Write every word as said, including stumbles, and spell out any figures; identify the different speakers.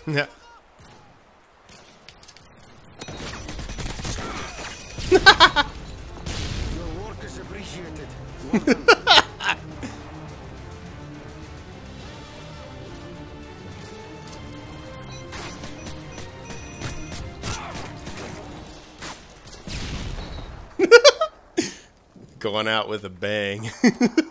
Speaker 1: Yeah.
Speaker 2: Your work is appreciated. Well done.
Speaker 1: Going out with a bang.